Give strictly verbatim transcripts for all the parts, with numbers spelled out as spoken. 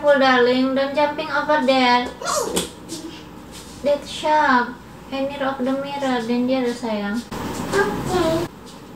careful darling, don't jumping over there. That's sharp. I near of the mirror, danger sayang. Okay.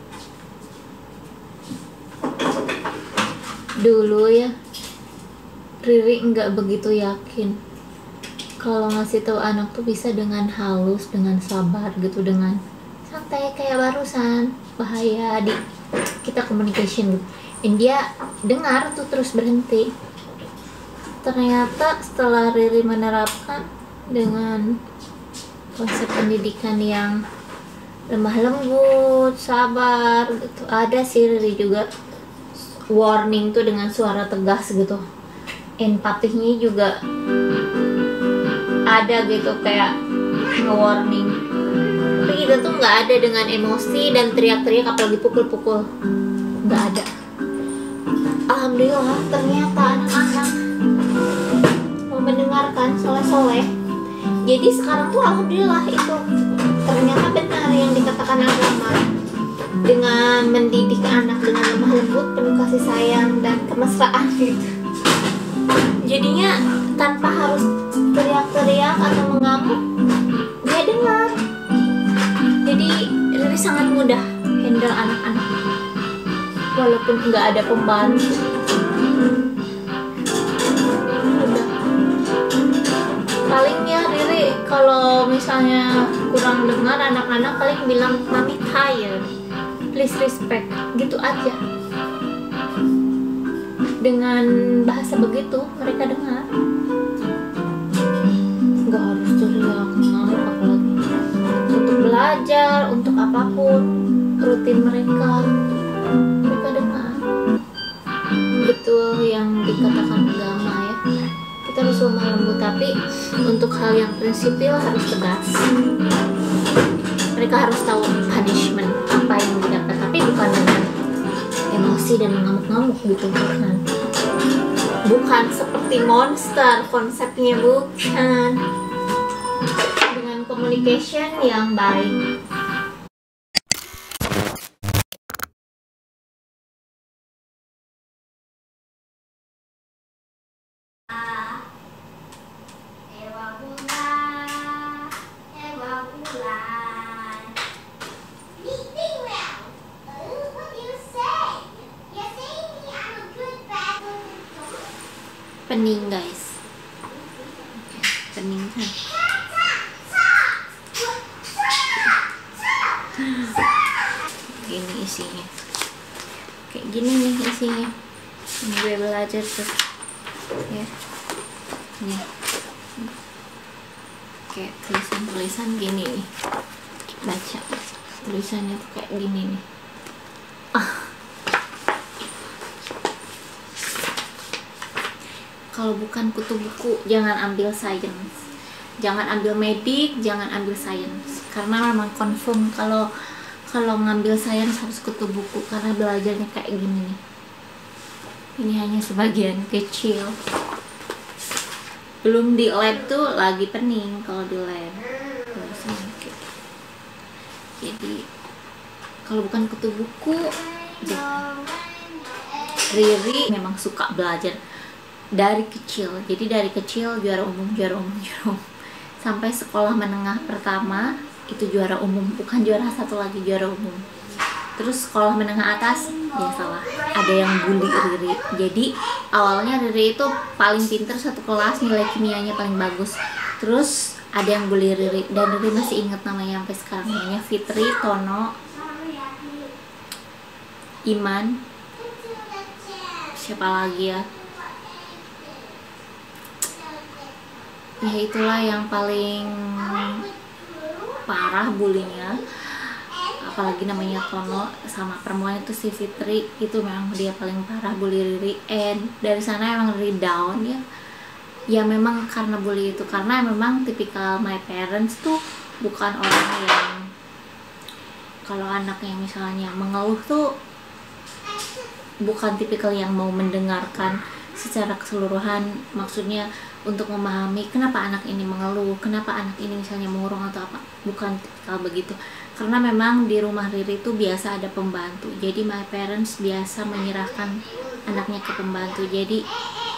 Dulu ya, Riri nggak begitu yakin kalau ngasih tahu anak tuh bisa dengan halus, dengan sabar gitu, dengan santai kayak barusan. Bahaya di kita communication gitu. Dan dia dengar tuh terus berhenti. Ternyata setelah Riri menerapkan dengan konsep pendidikan yang lemah lembut, sabar gitu, ada sih Riri juga warning tuh dengan suara tegas gitu, empatinya juga ada gitu, kayak nge-warning. Tapi itu tuh nggak ada dengan emosi dan teriak-teriak apalagi pukul-pukul, nggak ada. Alhamdulillah ternyata anak-anak mau mendengarkan soleh-soleh. Jadi sekarang tuh alhamdulillah itu ternyata benar yang dikatakan agama, dengan mendidik anak dengan lemah lembut, penuh kasih sayang dan kemesraan gitu. Jadinya tanpa harus teriak-teriak atau mengamuk, dia dengar. Jadi Riri sangat mudah handle anak-anak walaupun nggak ada pembantu. Mudah. Paling ya Riri kalau misalnya kurang dengar anak-anak paling bilang mami tired, please respect, gitu aja. Dengan bahasa begitu mereka dengar. Nggak harus teriak, ngamuk apalagi. Untuk belajar, untuk apapun rutin mereka, mereka dengar. Betul yang dikatakan agama ya. Kita harus lemah lembut, tapi untuk hal yang prinsipil harus tegas. Mereka harus tahu punishment apa yang didapat, tapi bukan dengan emosi dan mengamuk-ngamuk gitu, bukan. Bukan seperti monster konsepnya, bukan. Dengan communication yang baik. Pening guys, pening kan. Gini isinya, kayak gini nih isinya. Ini gue belajar tuh, ya. Nih, kayak tulisan-tulisan gini nih. Baca tulisannya tuh kayak gini nih. Ah. Kalau bukan kutu buku, jangan ambil science, jangan ambil medik, jangan ambil science, karena memang confirm kalau kalau ngambil science harus kutu buku, karena belajarnya kayak gini nih. Ini hanya sebagian kecil. Belum di lab tuh lagi pening kalau di lab. Jadi kalau bukan kutu buku, Riri memang suka belajar dari kecil. Jadi dari kecil juara umum, juara umum, juara umum, sampai sekolah menengah pertama itu juara umum, bukan juara satu lagi, juara umum. Terus sekolah menengah atas biasalah ada yang bully Riri. Jadi awalnya Riri itu paling pinter satu kelas, nilai kimianya paling bagus. Terus ada yang bully Riri, dan Riri masih ingat namanya sampai sekarang, namanya Fitri, Tono, Iman, siapa lagi ya. Ya itulah yang paling parah bulinya, apalagi namanya Tono, sama perempuan itu si Fitri, itu memang dia paling parah bully Riri. And dari sana emang Riri down ya. Ya memang karena bully itu, karena memang tipikal my parents tuh bukan orang yang kalau anaknya misalnya mengeluh tuh bukan tipikal yang mau mendengarkan secara keseluruhan, maksudnya untuk memahami kenapa anak ini mengeluh, kenapa anak ini misalnya murung atau apa, bukan tipikal begitu. Karena memang di rumah Riri itu biasa ada pembantu, jadi my parents biasa menyerahkan anaknya ke pembantu. Jadi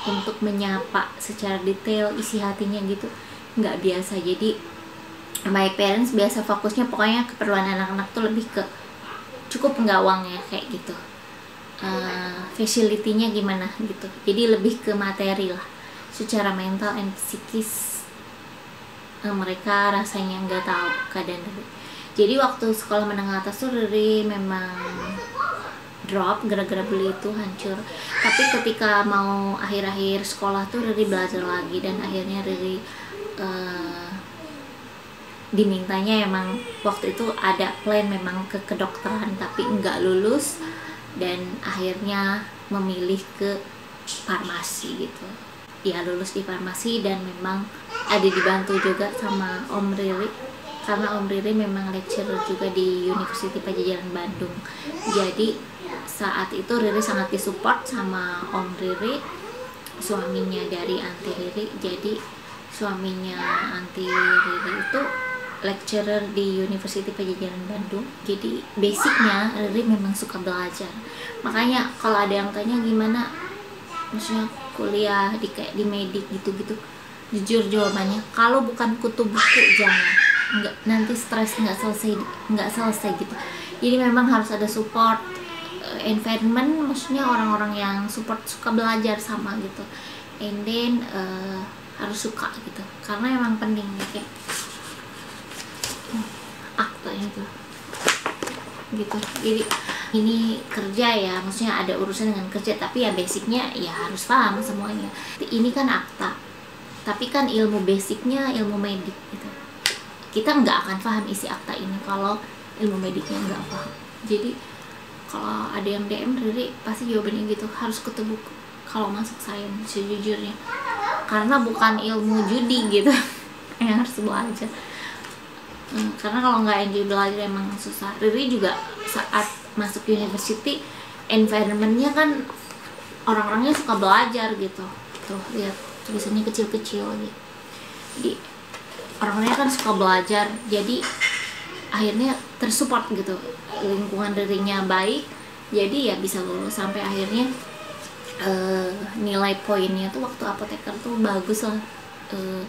untuk menyapa secara detail isi hatinya gitu, nggak biasa. Jadi my parents biasa fokusnya pokoknya keperluan anak-anak tuh lebih ke cukup nggak uangnya kayak gitu, uh, facility-nya gimana gitu. Jadi lebih ke materi lah, secara mental and psikis uh, mereka rasanya nggak tahu keadaan Riri. Jadi waktu sekolah menengah atas tuh Riri memang drop gara-gara beli itu hancur. Tapi ketika mau akhir-akhir sekolah tuh Riri belajar lagi, dan akhirnya Riri uh, dimintanya emang waktu itu ada plan memang ke kedokteran tapi nggak lulus, dan akhirnya memilih ke farmasi gitu. Ya lulus di farmasi, dan memang ada dibantu juga sama Om Riri, karena Om Riri memang lecturer juga di University Padjadjaran Bandung. Jadi saat itu Riri sangat disupport sama Om Riri, suaminya dari Anti Riri. Jadi suaminya Anti Riri itu lecturer di University Padjadjaran Bandung. Jadi basicnya Riri memang suka belajar. Makanya kalau ada yang tanya gimana maksudnya kuliah di kayak di medik gitu-gitu, jujur jawabannya kalau bukan kutu buku jangan, nggak, nanti stres nggak selesai nggak selesai gitu. Jadi memang harus ada support uh, environment, maksudnya orang-orang yang support suka belajar sama gitu, and then uh, harus suka gitu, karena emang penting ya, kayak akta itu gitu. Jadi ini kerja ya, maksudnya ada urusan dengan kerja, tapi ya basicnya ya harus paham semuanya. Ini kan akta, tapi kan ilmu basicnya ilmu medik gitu. Kita nggak akan paham isi akta ini kalau ilmu mediknya nggak paham. Jadi kalau ada yang D M Riri pasti jawabannya gitu, harus ketemu kalau masuk sains sejujurnya, karena bukan ilmu judi gitu yang harus belajar. Hmm, karena kalau nggak enjoy belajar emang susah. Riri juga saat masuk university environmentnya kan orang-orangnya suka belajar gitu. Tuh lihat tulisannya kecil-kecil gitu. Jadi orang-orangnya kan suka belajar, jadi akhirnya tersupport gitu, lingkungan Ririnya baik, jadi ya bisa lulus sampai akhirnya uh, nilai poinnya tuh waktu apoteker tuh bagus lah, uh,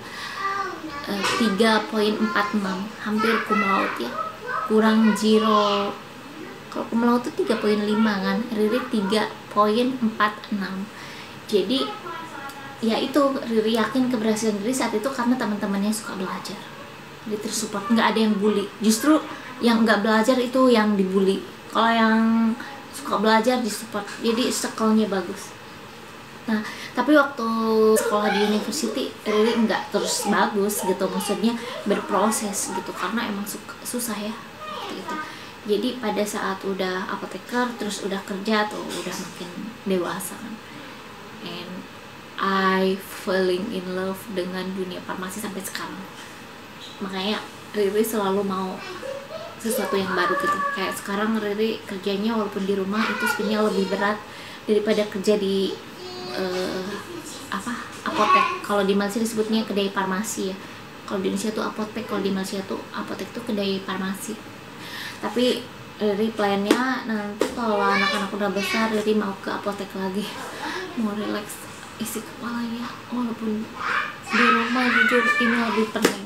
tiga koma empat enam, hampir cum laude ya, kurang zero. Kalau cum laude tuh tiga koma lima kan, Riri tiga koma empat enam. Jadi ya itu Riri yakin keberhasilan Riri saat itu karena teman-temannya suka belajar, jadi tersupport, nggak ada yang bully. Justru yang nggak belajar itu yang dibully, kalau yang suka belajar disupport, jadi circle-nya bagus. Nah, tapi waktu sekolah di university Riri nggak terus bagus gitu, maksudnya berproses gitu, karena emang suka, susah ya gitu. Jadi pada saat udah apoteker terus udah kerja tuh udah makin dewasa kan, and I falling in love dengan dunia farmasi sampai sekarang. Makanya Riri selalu mau sesuatu yang baru gitu. Kayak sekarang Riri kerjanya walaupun di rumah itu sebenarnya lebih berat daripada kerja di uh, apa apotek. Kalau di Malaysia disebutnya kedai farmasi ya, kalau di Indonesia tuh apotek, kalau di Malaysia tuh apotek tuh kedai farmasi. Tapi Riri plannya nanti kalau anak-anak udah besar Riri mau ke apotek lagi, mau relax isi kepalanya, walaupun di rumah jujur ini lebih penting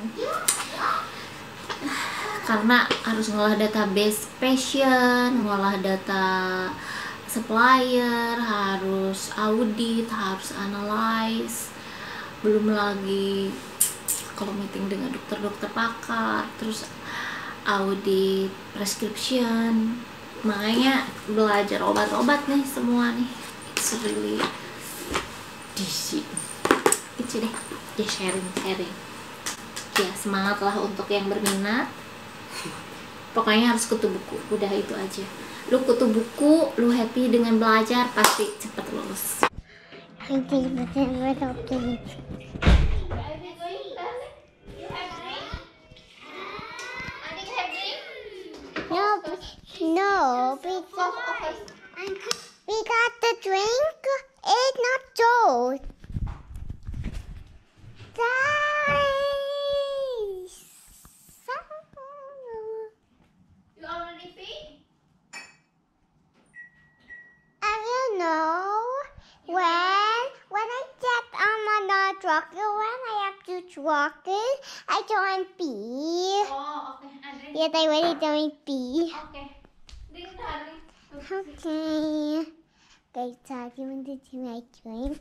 karena harus ngolah database passion, ngolah data supplier, harus audit, harus analyze, belum lagi kalau meeting dengan dokter-dokter pakar, terus audit prescription. Makanya belajar obat-obat nih semua nih, it's really disi itu deh, ya sharing sharing ya. Semangat lah untuk yang berminat, pokoknya harus kutu buku, udah itu aja. Lu kutu buku, lu happy dengan belajar, pasti cepet lulus. No, no, because we got the drink. It's not Joe. Guys. You already pee? I don't know when when I walking. I joined B. Oh, oke. Adrian. Yes, I already joined B. Oke. Drink, darling. Okay. Guys, so do you want to do my drink?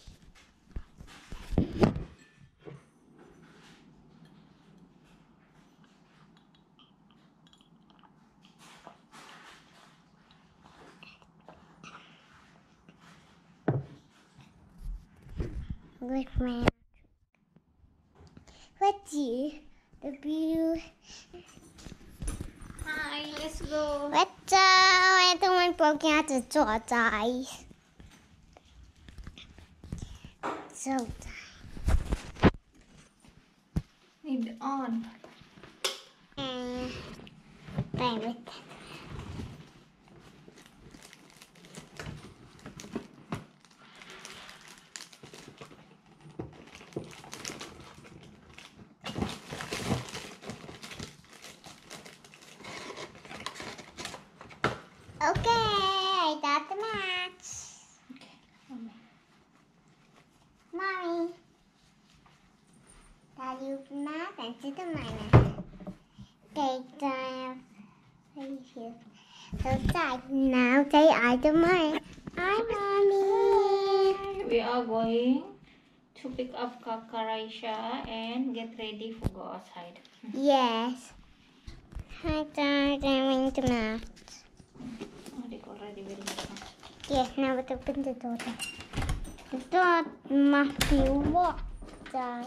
With my let's see the view. Hi, let's go. Let's go. I don't want broken out the door, guys. So Need on. uh, play with it. Okay, I got the match. Okay. Mami. Mommy. Daddy open that and see the mana. Okay, time. Right here. So side. Now say I the mana. Hi, Mommy. We are going to pick up Kakak Raisha and get ready for go outside. Yes. Hi, Dad. I'm going to match. Oh, they already very much. Yes, now let's open the door. The door must be locked, Dad.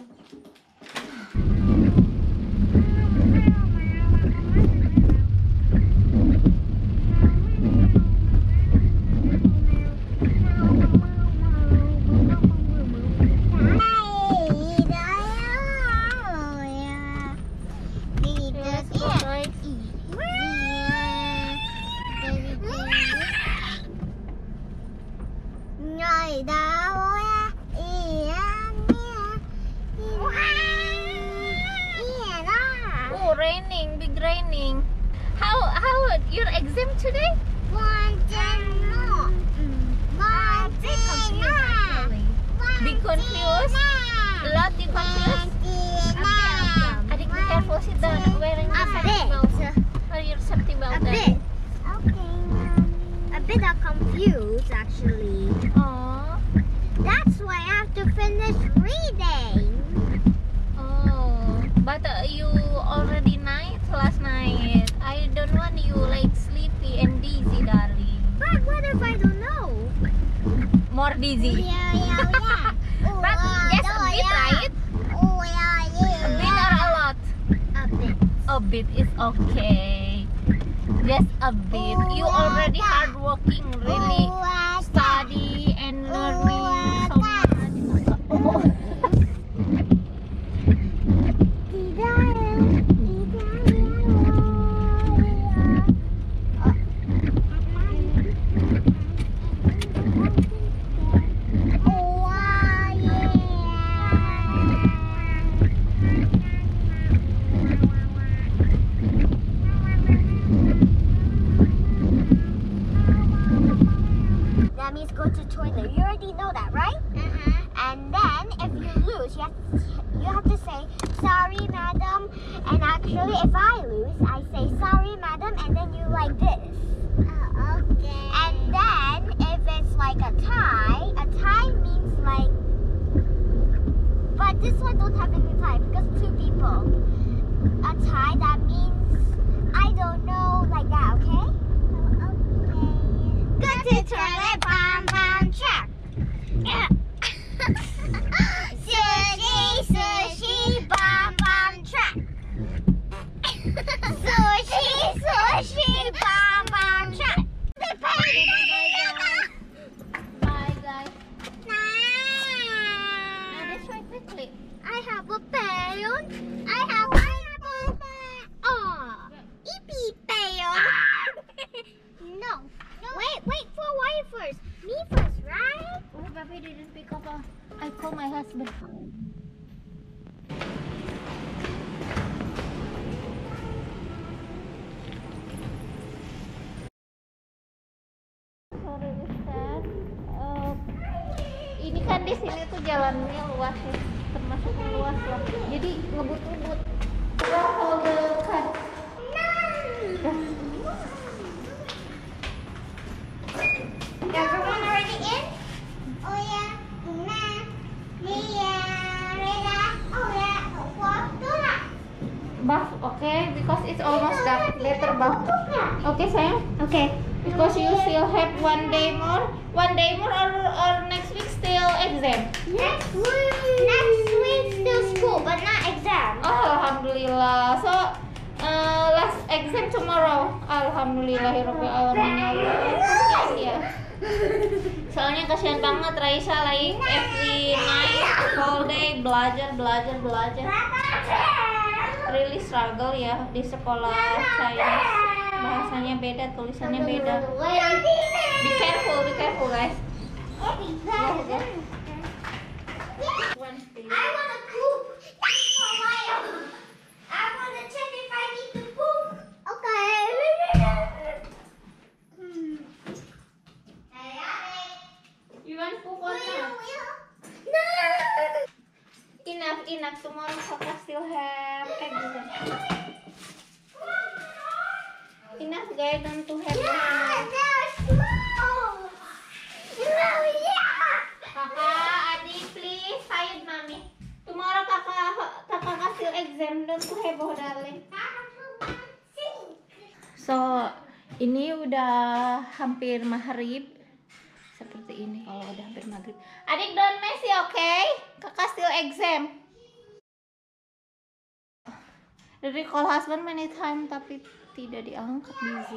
Oh, raining, big raining. How how your exam today? Big confused? A lot you confused? Adik, be careful, sit down. Wearing your safety belt. Wear your safety belt. A bit. A bit of confused, actually. Oh, That's why I have to finish reading. oh. But uh, you already night last night. I don't want you like sleepy and dizzy, darling. But what if I don't know? More dizzy. Yeah, yeah, yeah. But just a bit, right? Oh, yeah, yeah. A bit or a lot? A bit. A bit is okay. Just a bit. You already hardworking, really. Study and learning so much. Oh. That means go to toilet. You already know that, right? Uh-huh. And then if you lose, you have to, you have to say sorry, madam. And actually, if I lose, I say sorry, madam, and then you like this. Oh, okay. And then if it's like a tie, a tie means like. But this one don't have any tie because two people. A tie that means I don't know like that. Okay. Go to toilet, bam, bam, check. Yeah. Sushi, sushi, bam, bam, check. Sushi, sushi, bam, bam, check. Bye, guys. Bye, guys. Now, this way quickly. I have a pen. I have a pen. Oh, ippy pen. No. No. Wait, wait for why first? Me first, right? Oh, Papi didn't pick up. Uh, I call my husband. Sorry, Mister. Uh, ini kan di sini tuh jalannya luas ya, termasuk luas lah. Jadi ngebut-ngebut. Well, hold the card. Everyone already in? Oh yeah. Una, Lia, Rela, oh yeah, Dora. Buff, okay, because it's almost dark. Later buff. Okay, sayang. Okay. Because you still have one day more. One day more or, or next week still exam? Next week. Next week still school, but not exam. Oh, Alhamdulillah. So, uh, last exam tomorrow. Alhamdulillahirabbil alamin. Ya Allah. Ya. Soalnya kasihan banget Raisa like every night, whole day belajar, belajar, belajar. Really struggle ya di sekolah Chinese. Bahasanya beda, tulisannya beda. Be careful, be careful guys. One thing. I want to poop for a while. I want to check if I need to poop. Okay. Hmm. Hey, Alex. You want poop or not? No. Enough, enough. Tomorrow Papa still have exam. Enough guys, don't to have Yeah, now. they're small. No, yeah. Kakak, adik, please, sayang mami. Tomorrow kakak, kakak kasih exam, don't to heboh darling. So, ini udah hampir maghrib. Seperti ini kalau udah hampir maghrib. Adik don't messy, oke? Okay? Kakak still exam. Dari call husband many time tapi tidak diangkat busy.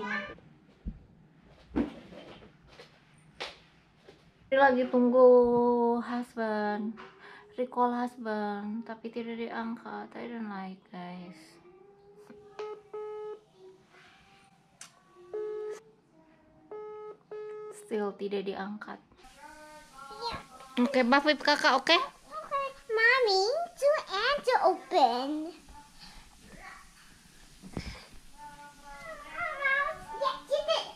Lagi tunggu husband, recall husband, tapi tidak diangkat. I don't like guys. Still tidak diangkat. Oke, okay, Bafif kakak, oke? Okay? Okay. Mommy, do and to open. Yeah, keep it.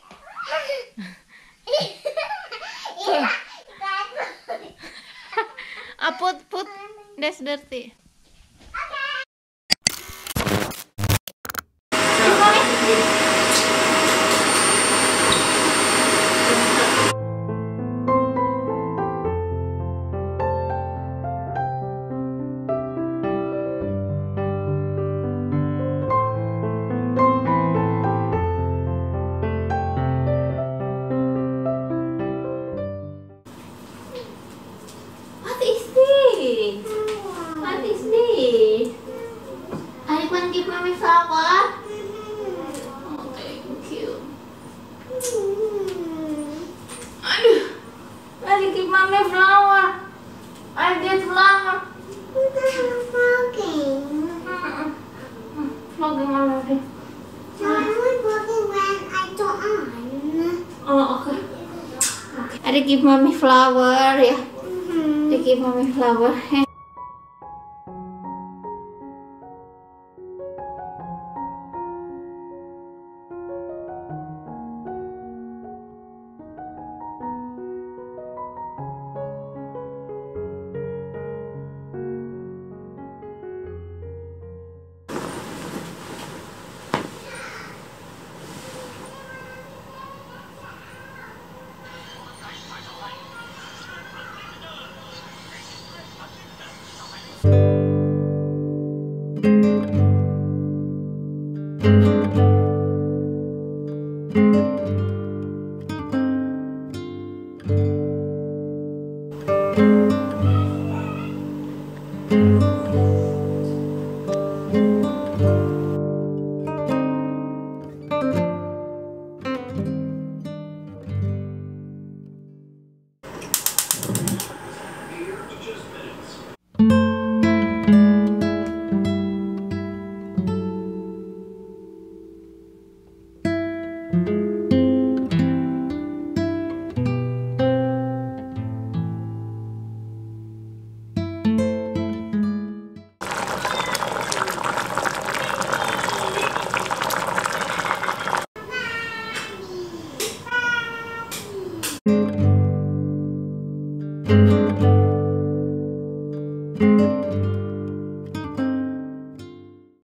Yeah, that's Ah, put, put, that's dirty. What is this? What is this? I want give mommy flower. Oh, thank you. Aduh, I give mommy flower. I get flower. vlogging. Vlogging already. So I'm only vlogging when I don't on. Oh, okay. I give mommy flower ya. Mm-hmm. I give mommy flower. Mommy.